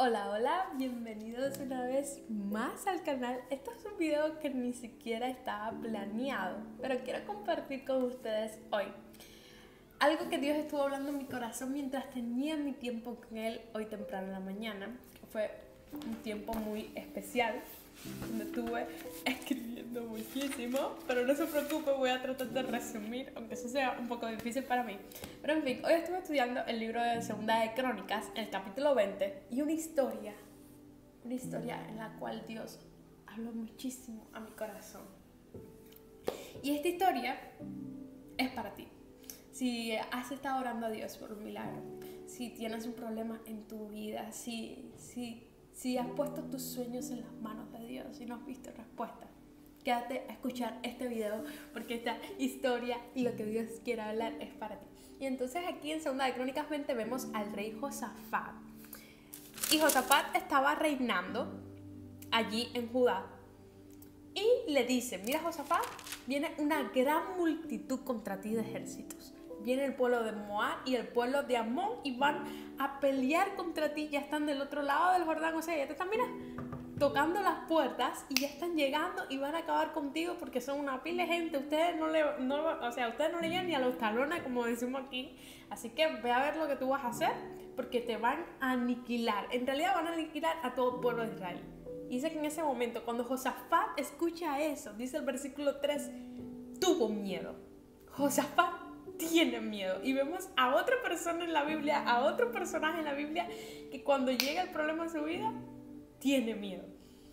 Hola, hola, bienvenidos una vez más al canal. Este es un video que ni siquiera estaba planeado, pero quiero compartir con ustedes hoy algo que Dios estuvo hablando en mi corazón mientras tenía mi tiempo con Él hoy temprano en la mañana. Fue un tiempo muy especial, donde estuve escribiendo muchísimo, pero no se preocupe, voy a tratar de resumir, aunque eso sea un poco difícil para mí. Pero en fin, hoy estuve estudiando el libro de Segunda de Crónicas, el capítulo 20, y una historia en la cual Dios habló muchísimo a mi corazón. Y esta historia es para ti. Si has estado orando a Dios por un milagro, si tienes un problema en tu vida, si has puesto tus sueños en las manos de Dios y no has visto respuesta, quédate a escuchar este video porque esta historia y lo que Dios quiere hablar es para ti. Y entonces aquí en Segunda de Crónicas 20 vemos al rey Josafat. Y Josafat estaba reinando allí en Judá. Y le dice: mira, Josafat, viene una gran multitud contra ti de ejércitos. Viene el pueblo de Moab y el pueblo de Amón y van a pelear contra ti. Ya están del otro lado del Jordán, o sea, ya te están, mira, tocando las puertas y ya están llegando y van a acabar contigo porque son una pila de gente. Ustedes no le llegan ni a los talones, como decimos aquí. Así que ve a ver lo que tú vas a hacer, porque te van a aniquilar. En realidad van a aniquilar a todo el pueblo de Israel. Y dice que en ese momento, cuando Josafat escucha eso, dice el versículo 3, tuvo miedo. Josafat tiene miedo. Y vemos a otra persona en la Biblia, a otro personaje en la Biblia, que cuando llega el problema en su vida, tiene miedo.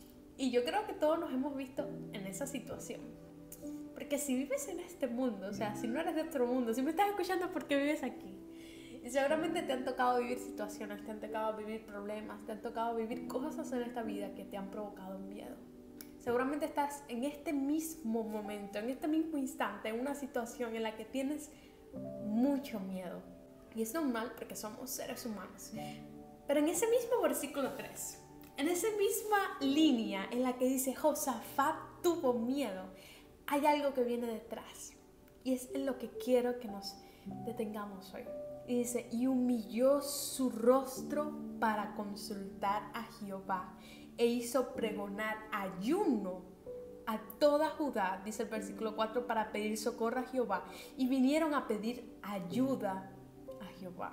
Y yo creo que todos nos hemos visto en esa situación. Porque si vives en este mundo, o sea, si no eres de otro mundo, si me estás escuchando es porque vives aquí. Y seguramente te han tocado vivir situaciones, te han tocado vivir problemas, te han tocado vivir cosas en esta vida que te han provocado miedo. Seguramente estás en este mismo momento, en este mismo instante, en una situación en la que tienes mucho miedo. Y es normal porque somos seres humanos. Pero en ese mismo versículo 3, en esa misma línea en la que dice Josafat tuvo miedo, hay algo que viene detrás. Y es en lo que quiero que nos detengamos hoy. Y dice: y humilló su rostro para consultar a Jehová, e hizo pregonar ayuno a toda Judá, dice el versículo 4, para pedir socorro a Jehová. Y vinieron a pedir ayuda a Jehová.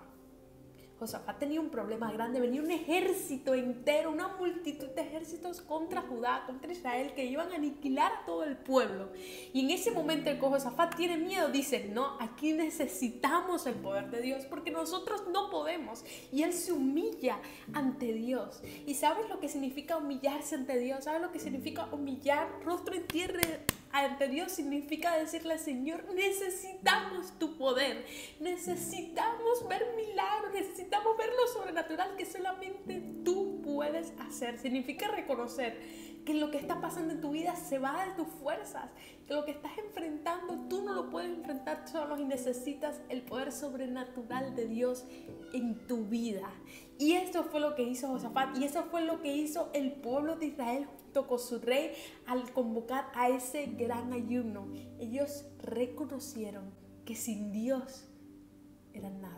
Josafat tenía un problema grande, venía un ejército entero, una multitud de ejércitos contra Judá, contra Israel, que iban a aniquilar a todo el pueblo. Y en ese momento el que Josafat tiene miedo, dice: no, aquí necesitamos el poder de Dios, porque nosotros no podemos. Y él se humilla ante Dios. ¿Y sabes lo que significa humillarse ante Dios? ¿Sabes lo que significa humillar rostro en tierra ante Dios? Significa decirle: Señor, necesitamos tu poder, necesitamos ver milagros, necesitamos ver lo sobrenatural que solamente tú puedes hacer. Significa reconocer que lo que está pasando en tu vida se va de tus fuerzas, que lo que estás enfrentando tú no lo puedes enfrentar solo y necesitas el poder sobrenatural de Dios en tu vida. Y esto fue lo que hizo Josafat, y eso fue lo que hizo el pueblo de Israel junto con su rey al convocar a ese gran ayuno. Ellos reconocieron que sin Dios eran nada.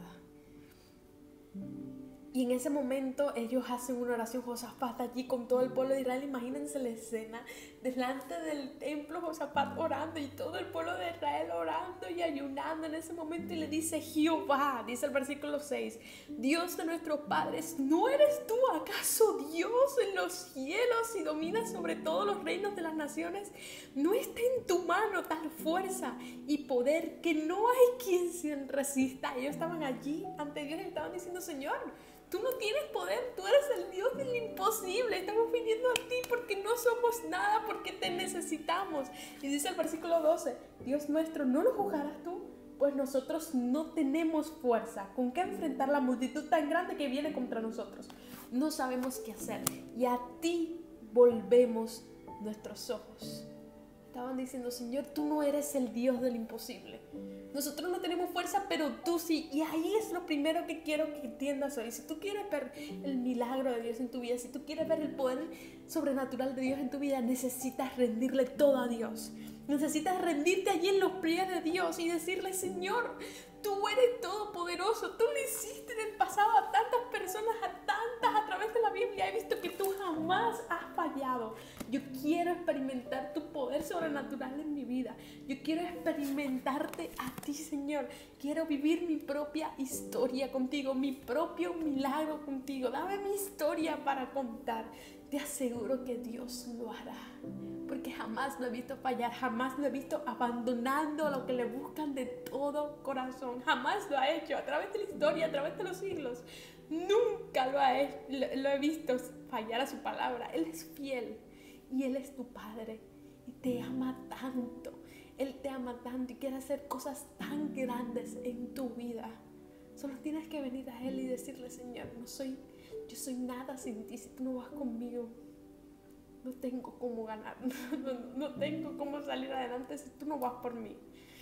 Y en ese momento ellos hacen una oración. Josafat allí con todo el pueblo de Israel. Imagínense la escena delante del templo, Josafat orando y todo el pueblo de Israel orando y ayunando en ese momento. Y le dice: Jehová, dice el versículo 6, Dios de nuestros padres, ¿no eres tú acaso Dios en los cielos y dominas sobre todos los reinos de las naciones? ¿No está en tu mano tal fuerza y poder que no hay quien se resista? Ellos estaban allí ante Dios y estaban diciendo: Señor, tú no tienes poder, tú eres el Dios del imposible. Estamos viniendo a ti porque no somos nada, porque te necesitamos. Y dice el versículo 12, Dios nuestro, ¿no lo juzgarás tú? Pues nosotros no tenemos fuerza con qué enfrentar la multitud tan grande que viene contra nosotros. No sabemos qué hacer y a ti volvemos nuestros ojos. Estaban diciendo: Señor, tú no eres el Dios del imposible. Nosotros no tenemos fuerza, pero tú sí. Y ahí es lo primero que quiero que entiendas hoy. Si tú quieres ver el milagro de Dios en tu vida, si tú quieres ver el poder sobrenatural de Dios en tu vida, necesitas rendirle todo a Dios. Necesitas rendirte allí en los pies de Dios y decirle: Señor, tú eres todopoderoso. Tú le hiciste en el pasado a tantas personas, a tantas a través de la Biblia. jamás has fallado. Yo quiero experimentar tu poder sobrenatural en mi vida. Yo quiero experimentarte a ti, Señor. Quiero vivir mi propia historia contigo, mi propio milagro contigo. Dame mi historia para contar. Te aseguro que Dios lo hará, porque jamás lo he visto fallar, jamás lo he visto abandonando a lo que le buscan de todo corazón. Jamás lo ha hecho a través de la historia, a través de los siglos. Nunca lo he visto fallar a su palabra. Él es fiel y Él es tu Padre y te ama tanto. Él te ama tanto y quiere hacer cosas tan grandes en tu vida. Solo tienes que venir a Él y decirle: Señor, yo soy nada sin ti. Si tú no vas conmigo, no tengo cómo ganar, no tengo cómo salir adelante si tú no vas por mí.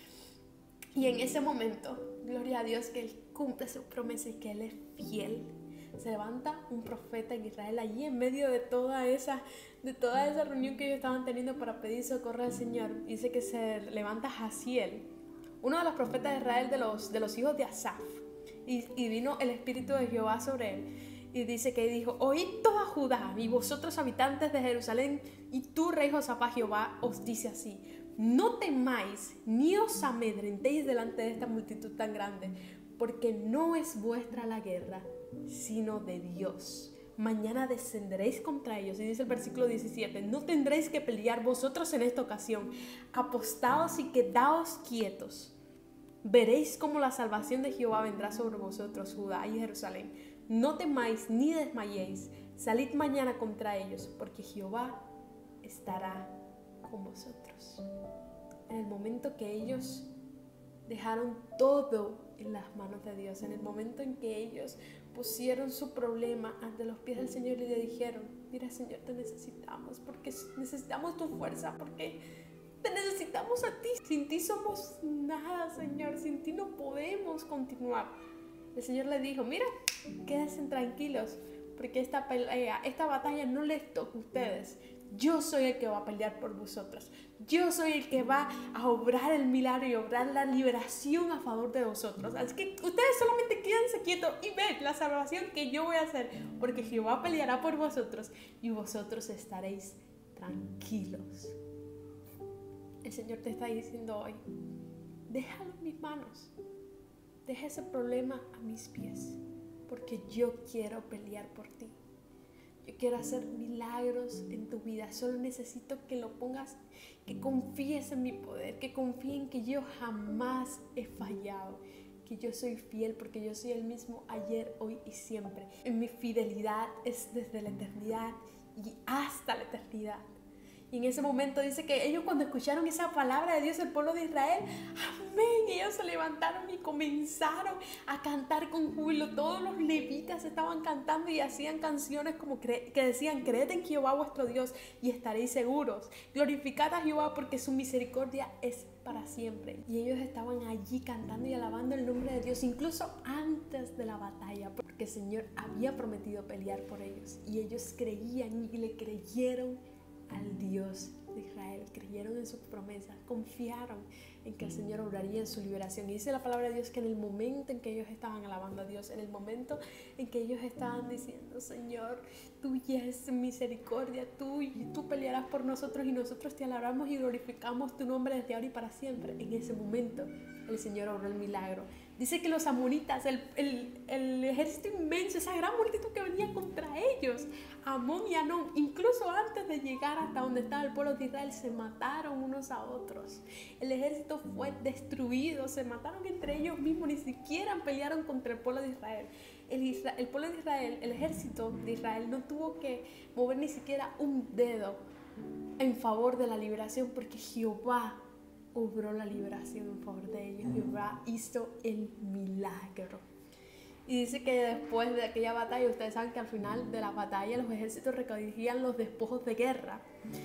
Y en ese momento, gloria a Dios, que Él cumple su promesa y que Él es fiel. Se levanta un profeta en Israel allí en medio de toda esa reunión que ellos estaban teniendo para pedir socorro al Señor. Dice que se levanta Jaziel, uno de los profetas de Israel, de los hijos de Asaf, y vino el Espíritu de Jehová sobre él. Y dice que dijo: oíd toda Judá y vosotros habitantes de Jerusalén, y tú, rey Josafat, Jehová os dice así: no temáis ni os amedrentéis delante de esta multitud tan grande, porque no es vuestra la guerra, sino de Dios. Mañana descenderéis contra ellos. Y dice el versículo 17: no tendréis que pelear vosotros en esta ocasión. Apostaos y quedaos quietos. Veréis cómo la salvación de Jehová vendrá sobre vosotros, Judá y Jerusalén. No temáis ni desmayéis. Salid mañana contra ellos, porque Jehová estará con vosotros. En el momento que ellos dejaron todo en las manos de Dios, en el momento en que ellos pusieron su problema ante los pies del Señor y le dijeron: mira, Señor, te necesitamos, porque necesitamos tu fuerza, porque te necesitamos a ti. Sin ti somos nada, Señor, sin ti no podemos continuar. El Señor les dijo: mira, quédense tranquilos, porque esta batalla no les toca a ustedes. Yo soy el que va a pelear por vosotros. Yo soy el que va a obrar el milagro y obrar la liberación a favor de vosotros. Así que ustedes solamente quédense quietos y ven la salvación que yo voy a hacer, porque Jehová peleará por vosotros y vosotros estaréis tranquilos. El Señor te está diciendo hoy: déjalo en mis manos. Deja ese problema a mis pies, porque yo quiero pelear por ti. Yo quiero hacer milagros en tu vida. Solo necesito que lo pongas, que confíes en mi poder, que confíes en que yo jamás he fallado, que yo soy fiel, porque yo soy el mismo ayer, hoy y siempre. En mi fidelidad es desde la eternidad y hasta la eternidad. Y en ese momento dice que ellos, cuando escucharon esa palabra de Dios, el pueblo de Israel, amén, ellos se levantaron y comenzaron a cantar con júbilo. Todos los levitas estaban cantando y hacían canciones como que decían: creed en Jehová vuestro Dios y estaréis seguros. Glorificad a Jehová, porque su misericordia es para siempre. Y ellos estaban allí cantando y alabando el nombre de Dios, incluso antes de la batalla, porque el Señor había prometido pelear por ellos. Y ellos creían y le creyeron al Dios de Israel, creyeron en sus promesas, confiaron en que el Señor obraría en su liberación. Y dice la palabra de Dios que en el momento en que ellos estaban alabando a Dios, en el momento en que ellos estaban diciendo: Señor, tuya es misericordia, tú pelearás por nosotros y nosotros te alabamos y glorificamos tu nombre desde ahora y para siempre, en ese momento el Señor obró el milagro. Dice que los amonitas, el ejército inmenso, esa gran multitud que venía contra ellos, Amón y Anón, incluso antes de llegar hasta donde estaba el pueblo de Israel, se mataron unos a otros. El ejército fue destruido, se mataron entre ellos mismos, ni siquiera pelearon contra el pueblo de Israel. El pueblo de Israel, el ejército de Israel, no tuvo que mover ni siquiera un dedo en favor de la liberación, porque Jehová obró la liberación en favor de ellos. Jehová hizo el milagro. Y dice que después de aquella batalla, ustedes saben que al final de la batalla los ejércitos recogían los despojos de guerra.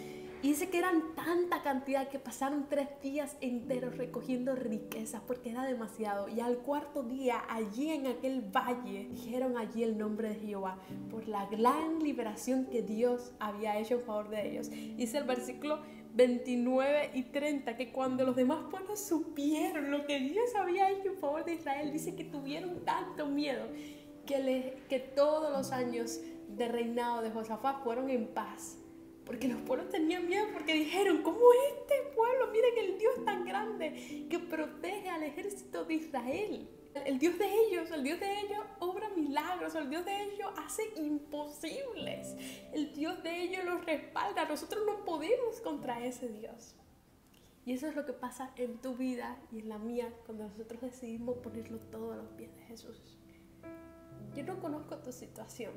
Y dice que eran tanta cantidad que pasaron 3 días enteros recogiendo riquezas, porque era demasiado. Y al 4.º día, allí en aquel valle, dijeron allí el nombre de Jehová, por la gran liberación que Dios había hecho en favor de ellos. Dice el versículo 29 y 30, que cuando los demás pueblos supieron lo que Dios había hecho en favor de Israel, dice que tuvieron tanto miedo que todos los años de reinado de Josafat fueron en paz. Porque los pueblos tenían miedo, porque dijeron, ¿cómo este pueblo? Miren el Dios tan grande que protege al ejército de Israel. El Dios de ellos obra milagros, el Dios de ellos hace imposibles. El Dios de ellos los respalda. Nosotros no podemos contra ese Dios. Y eso es lo que pasa en tu vida y en la mía cuando nosotros decidimos ponerlo todo a los pies de Jesús. Yo no conozco tu situación.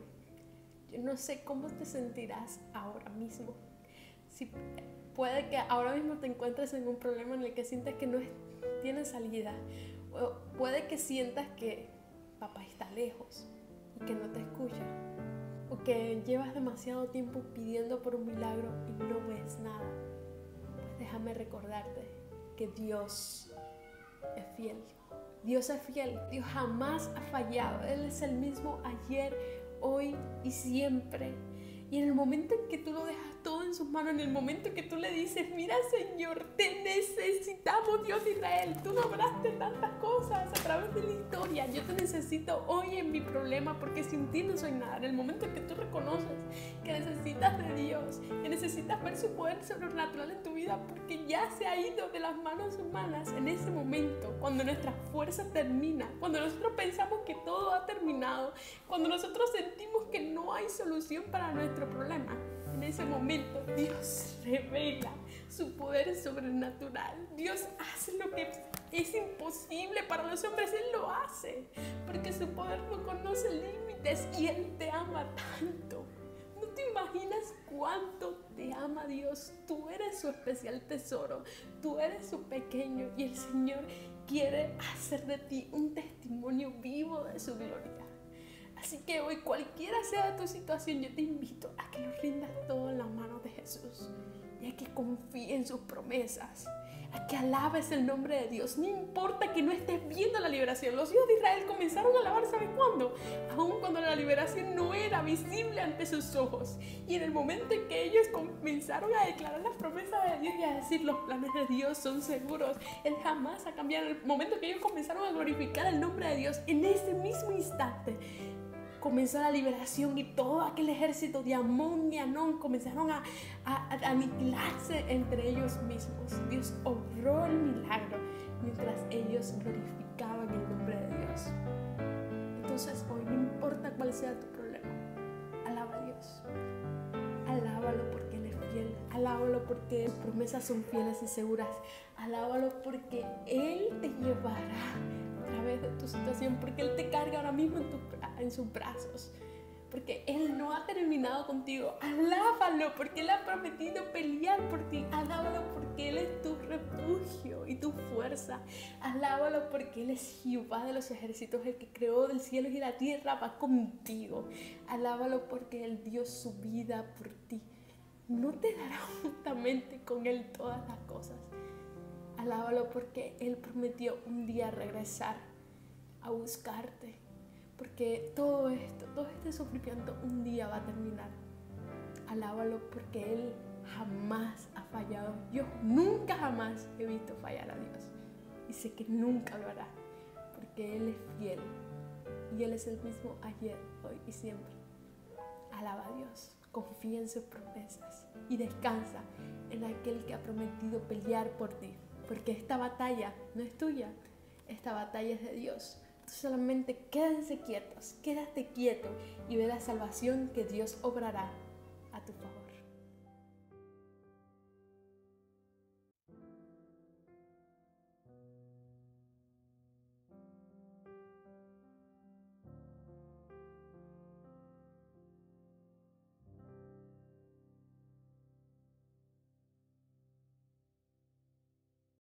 Yo no sé cómo te sentirás ahora mismo. Si puede que ahora mismo te encuentres en un problema en el que sientes que no tienes salida. O puede que sientas que papá está lejos y que no te escucha. O que llevas demasiado tiempo pidiendo por un milagro y no ves nada. Pues déjame recordarte que Dios es fiel. Dios es fiel. Dios jamás ha fallado. Él es el mismo ayer, hoy y siempre. Y en el momento en que tú lo dejas todo en sus manos, en el momento en que tú le dices, mira Señor, te necesitamos, Dios de Israel, tú lograste tantas cosas a través de la historia, yo te necesito hoy en mi problema porque sin ti no soy nada. En el momento en que tú reconoces que necesitas de Dios, que necesitas ver su poder sobrenatural en tu vida porque ya se ha ido de las manos humanas, en ese momento, cuando nuestra fuerza termina, cuando nosotros pensamos que todo ha terminado, cuando nosotros sentimos que no hay solución para nuestro problema, en ese momento Dios revela su poder sobrenatural. Dios hace lo que es imposible para los hombres. Él lo hace porque su poder no conoce límites y Él te ama tanto. No te imaginas cuánto te ama Dios. Tú eres su especial tesoro, tú eres su pequeño y el Señor quiere hacer de ti un testimonio vivo de su gloria. Así que hoy, cualquiera sea tu situación, yo te invito a que lo rindas todo en las manos de Jesús y a que confíes en sus promesas, a que alabes el nombre de Dios. No importa que no estés viendo la liberación. Los hijos de Israel comenzaron a alabar, ¿sabes cuándo? Aún cuando la liberación no era visible ante sus ojos. Y en el momento en que ellos comenzaron a declarar las promesas de Dios y a decir los planes de Dios son seguros, Él jamás ha cambiado. En el momento que ellos comenzaron a glorificar el nombre de Dios, en ese mismo instante comenzó la liberación y todo aquel ejército de Amón y Anón comenzaron a aniquilarse entre ellos mismos. Dios obró el milagro mientras ellos glorificaban el nombre de Dios. Entonces hoy, no importa cuál sea tu problema, alaba a Dios. Alábalo porque Él es fiel. Alábalo porque sus promesas son fieles y seguras. Alábalo porque Él te llevará a través de tu situación, porque Él te carga ahora mismo en sus brazos, porque Él no ha terminado contigo. Alábalo porque Él ha prometido pelear por ti. Alábalo porque Él es tu refugio y tu fuerza. Alábalo porque Él es Jehová de los ejércitos, el que creó del cielo y la tierra, va contigo. Alábalo porque Él dio su vida por ti. No te dará juntamente con Él todas las cosas. Alábalo porque Él prometió un día regresar a buscarte. Porque todo este sufrimiento un día va a terminar. Alábalo porque Él jamás ha fallado. Yo nunca jamás he visto fallar a Dios. Y sé que nunca lo hará. Porque Él es fiel. Y Él es el mismo ayer, hoy y siempre. Alaba a Dios. Confía en sus promesas. Y descansa en aquel que ha prometido pelear por ti. Porque esta batalla no es tuya. Esta batalla es de Dios. Tú solamente quédense quietos, quédate quieto y ve la salvación que Dios obrará a tu favor.